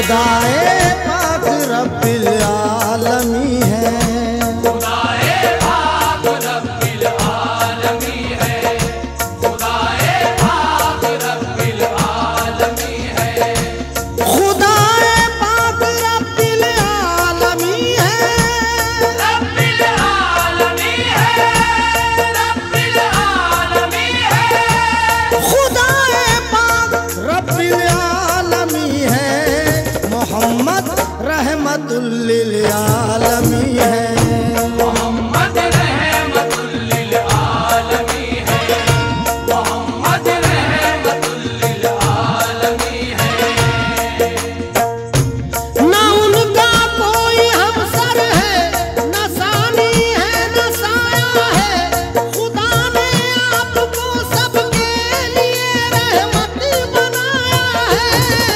खुदाए पाक रब्बिल आलमी है, खुदाए पाक रब्बिल आलमी है, खुदाए पाक रब्बिल आलमी है, खुदाए पाक रब्बिल आलमी है, रब्बिल आलमी है, रब्बिल आलमी है, खुदाए पाक रब्बिल आलमी है, मोहम्मद रहमतुल लिल आलमी है, मोहम्मद रहमतुल लिल आलमी है, मोहम्मद रहमतुल लिल आलमी है। ना उनका कोई हमसर है, न सानी है न साया है, खुदा ने आपको सबके लिए रहमत बनाया है,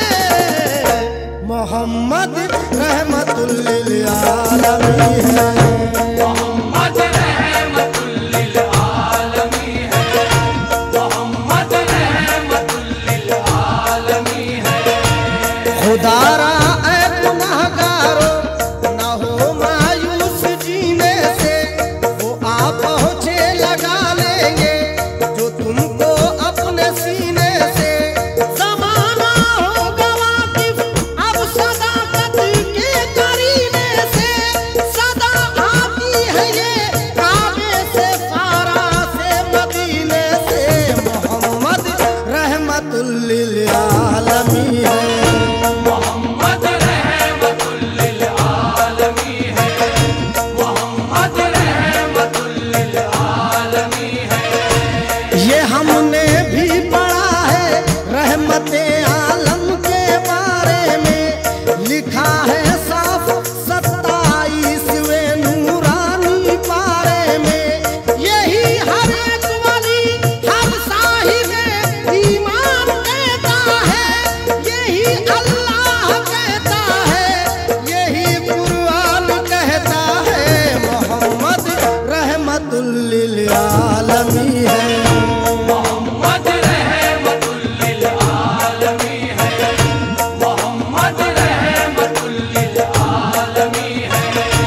मोहम्मद रहमतुल लिल आलमी है, मोहम्मद रहमतुल लिल आलमी है, मोहम्मद रहमतुल लिल आलमी है। खुदारा ऐ गुनहगारो न हो मायूस जीने से, वो आप पहुँचे लगा लेंगे जो तुमको अपने सीने से, ज़माना होगा वाकिफ अब सदाकत के करीने से, सदा आती है ये काबे से फारा से मदीने से, मोहम्मद रहमतुल लिल आलमी है, मोहम्मद रहमतुल लिल आलमी है, मोहम्मद रहमतुल लिल आलमी है। ये हमने भी पढ़ा है रहमते आलम के बारे में, लिखा है साफ 27वें नूरानी पारे में, यही हर एक वली हर साहिबे ईमान कहता है, यही अल्लाह कहता है, यही कुरान कहता है, मोहम्मद रहमतुल लिल आलमी है, मोहम्मद रहमतुल लिल आलमी है, मोहम्मद रहमतुल लिल आलमी है।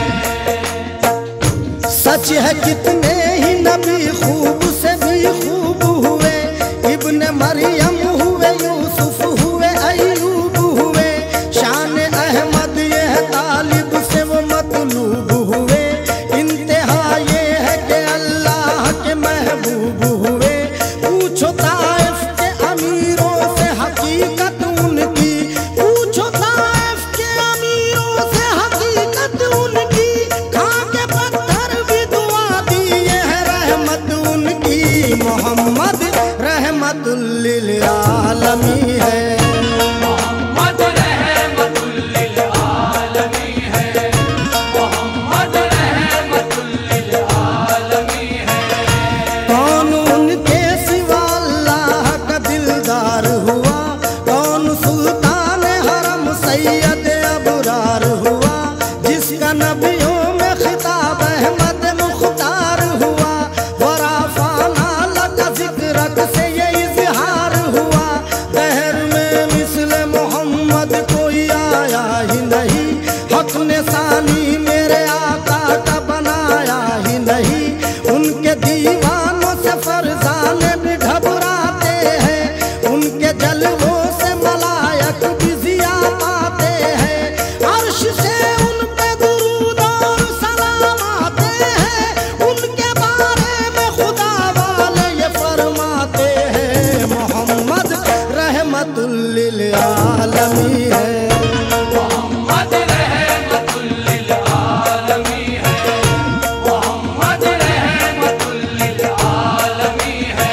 सच है कितने ही नबी खूब से भी खूब हुए, इब्ने मरियम हुए, यूसुफ हुए, अय्यूब हुए, शान अहमद ये है तालिब से वो मतलूब हुए, इंतहा ये है कि अल्लाह के महबूब हुए, पूछो ताइफ के अमीरों से हकीकत उनकी, पूछो ताइफ के अमीरों से हकीकत उनकी, खा के पत्थर भी दुआ दी ये है रहमत उनकी, मोहम्मद रहमतुल लिल आलमी है, मोहम्मद रहमतुल लिल आलमी है, मोहम्मद रहमतुल लिल आलमी है। कौन उनके सिवा अल्लाह का दिलदार हुआ, कौन सुल्तान हरम सैयद अबरार हुआ, जिसका नबियों में खिताब अहमद मुख्तार हुआ, वराफाना लका जिक्रक से ये इजहार हुआ, दहर में मिस्ल मोहम्मद कोई आया ही नहीं, हक ने सानी मेरे आका का बनाया ही नहीं, उनके दीवानों से फरजाने भी घबराते हैं, उनके जलवों से मलायक भी जिया पाते हैं, अर्श से उन पे दुरूद और सलाम आते हैं, उनके बारे में खुदा वाले ये फरमाते हैं, मोहम्मद रहमतुल लिल आलमी है, मोहम्मद रहमतुल लिल आलमी है, मोहम्मद रहमतुल लिल आलमी है।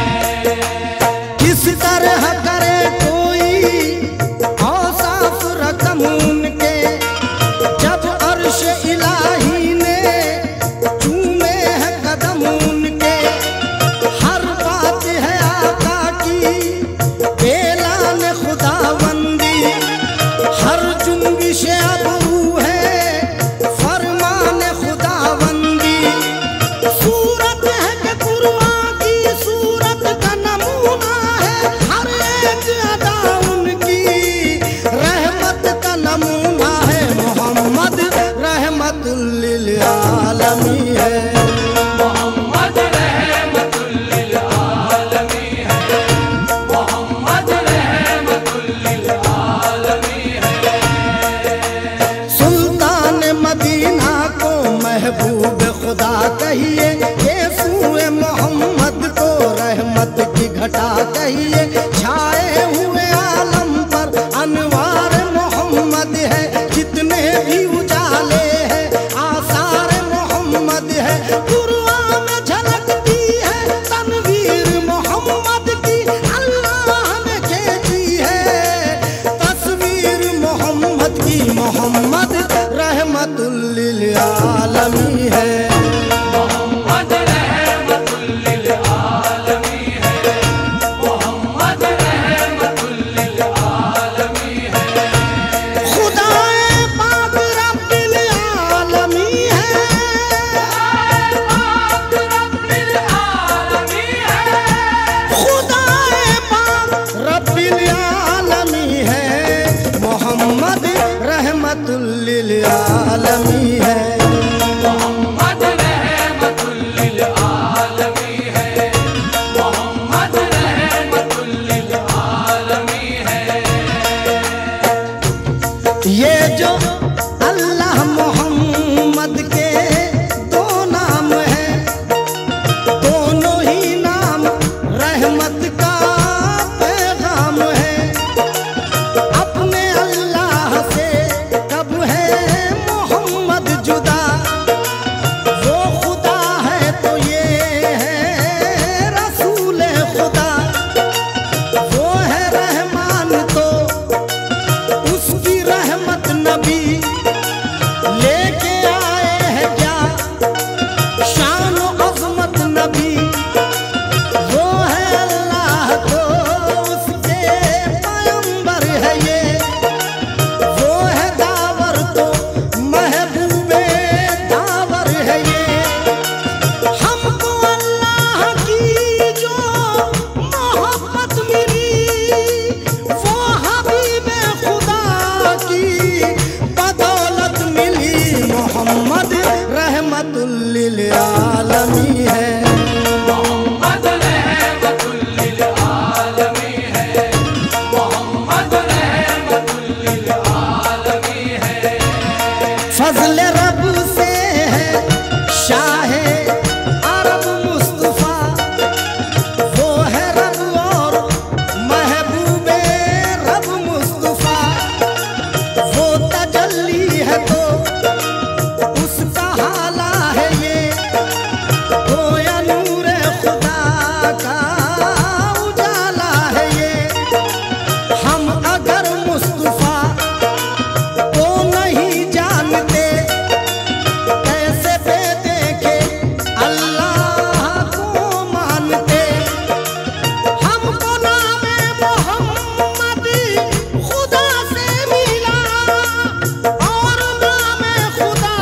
किस तरह करे कोई औसाफ रकम उनके, जब अर्श इलाही ने चूमे है कदम उनके, हर बात है आका की ऐलान खुदावंदी, हर जुम्बिश अबरू है फरमान खुदावंदी, सूरत है कि कुरान की सूरत का नमूना है, हर एक अदा उनकी घटा कहिए छाए हुए आलम पर अनवार मोहम्मद है। जितने भी उजाले हैं आसार मोहम्मद है। कुरआन में झलकती है तनवीर मोहम्मद की, अल्लाह ने खींची है तस्वीर मोहम्मद की। मोहम्मद रहमतुल लिल आलमी है। मोहम्मद रहमतुल लिल आलमी है। मोहम्मद रहमतुल लिल आलमी है। खुदाए पाक रब्बिल आलमी है। पाक रब्बिल आलमी है। खुदाए पाक रब्बिल आलमी है। मोहम्मद रहमतुल लिल आलमी है। मोहम्मद रहमतुल लिल आलमी है। मोहम्मद रहमतुल लिल आलमी है। ये जो अल्लाह मोहम्मद के दो नाम है, दोनों ही नाम रहमत का पैगाम है। अपने अल्लाह से कब है मोहम्मद जुदा, वो खुदा है तो ये है रसूल खुदा। वो है रहमान तो उसकी रहमत नबी लेके आए हैं क्या शान अज़मत नबी। वो है अल्लाह तो उसके पैगंबर है ये। वो है दावर तो महबूबे दावर है ये। हमको अल्लाह की जो मोहब्बत मिली, वो हबीबे खुदा की बदौलत मिली। मोहम्मद रहमतुल लिल आलमी है। मोहम्मद रहमतुल लिल आलमी है। मोहम्मद रहमतुल लिल आलमी है। फजल रब से है शाहे अरब मुस्तफा। वो है रब और महबूबे रब मुस्तफा। वो तजल्ली है तो उसका हाला है ये। गोया नूरे खुदा का उजाला है ये। हम अगर मुस्तफा को नहीं जानते, कैसे बेदेखे अल्लाह को मानते। हमको नाम मोहम्मद खुदा से मिला और नाम खुदा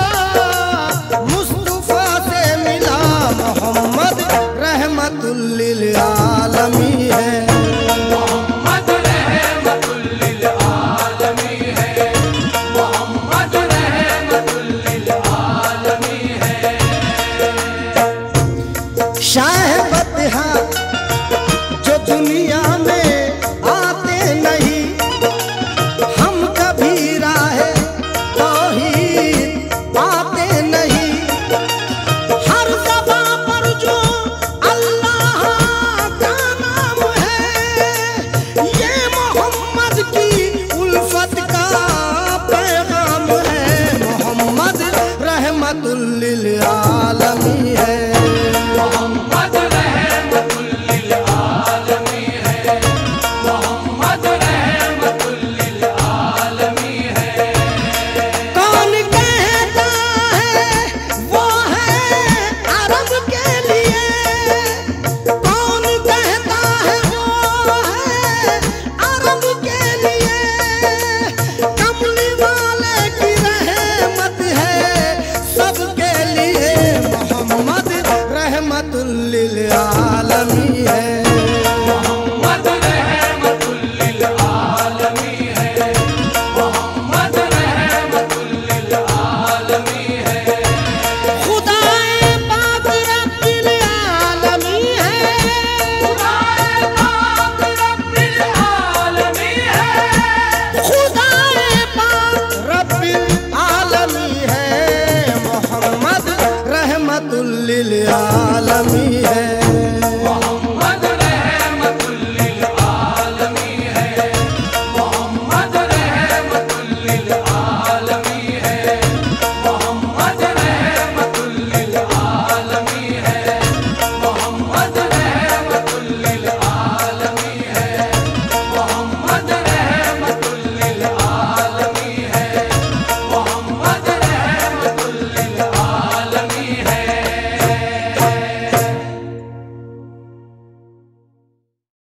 मुस्तफा से मिला। मोहम्मद रहमतुल लिल आलमी है। मोहम्मद रहमतुल लिल आलमी है। मोहम्मद रहमतुल लिल आलमी है। शाह बतहा जो दुनिया में आते नहीं, हम कभी राह तौहीद पाते नहीं। हर ज़बां पर जो अल्लाह का नाम है, ये मोहम्मद की उल्फत का पैगाम है। मोहम्मद रहमतुल लिल आलमी है। मोहम्मद रहमतुल लिल आलमी है। मोहम्मद रहमतुल लिल आलमी है। कौन कहता है वो है अरब के लिए, कौन कहता है वो है अरब के लिए। कमली वाले की रहमत है सबके लिए। मोहम्मद रहमतुल लिल आलमी है। मोहम्मद रहमतुल लिल आलमी है। मोहम्मद रहमतुल लिल आलमी है। खुदाए पाक रब्बिल आलमी है। खुदाए पाक रब्बिल आलमी है। खुदाए पाक रब्बिल आलमी है। मोहम्मद रहमतुल लिल आलमी है।